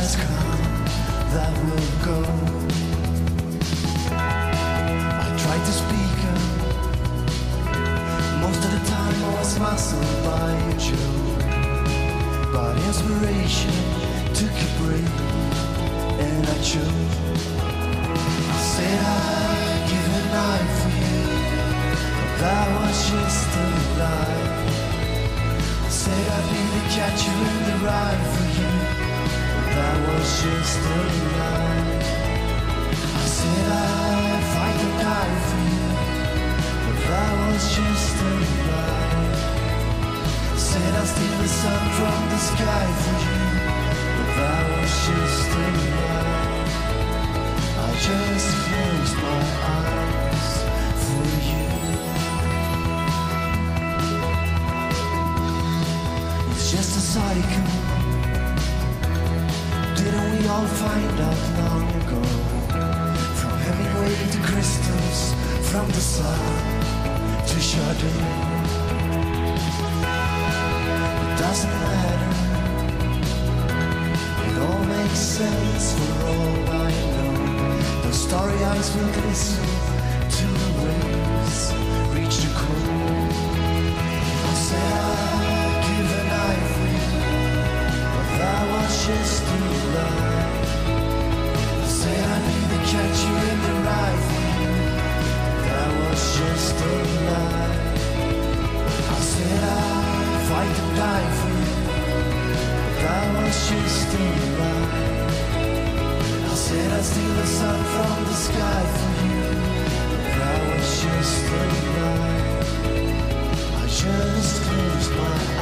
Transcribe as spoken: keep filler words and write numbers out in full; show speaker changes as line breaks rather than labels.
has come, that will go. I tried to speak up. Most of the time I was muscled by a joke, but inspiration took a break and I chose. I said I'd give a knife for you, but that was just a lie. I said I'd be the catcher in the ride for you, but that was just a lie. I said I'd fight or die for you, but that was just a lie. I said I'd steal the sun from the sky for you, but that was just a lie. I just closed my eyes for you. It's just a cycle. Didn't we all find out long ago? From Hemingway to crystals, from the sun to Chardonnay. It doesn't matter. It all makes sense for all I know. The starry eyes will glisten till the waves reach the coast. I said I'd give an eye for you, but that was just a lie. I said I'd be the catcher in the ride for you, that was just a lie. I said I'd fight or die for you, but that was just a lie. I said I'd steal the sun from the sky for you, but that was just a lie. I just closed my eyes.